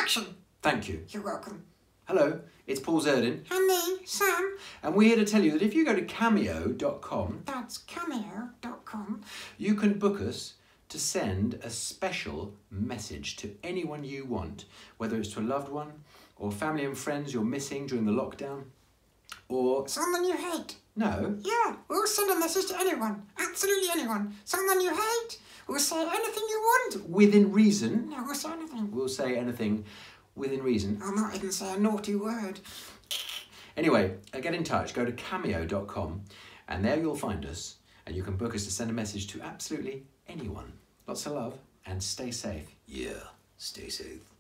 Action! Thank you. You're welcome. Hello, it's Paul Zerdin. And me, Sam. And we're here to tell you that if you go to cameo.com, That's cameo.com. you can book us to send a special message to anyone you want, whether it's to a loved one or family and friends you're missing during the lockdown, or... Someone you hate. No. Yeah, we'll send a message to anyone. Absolutely anyone. Someone you hate. We'll say anything you want. Within reason. No, we'll say anything. We'll say anything within reason. I'll not even say a naughty word. Anyway, get in touch. Go to cameo.com and there you'll find us and you can book us to send a message to absolutely anyone. Lots of love and stay safe. Yeah, stay safe.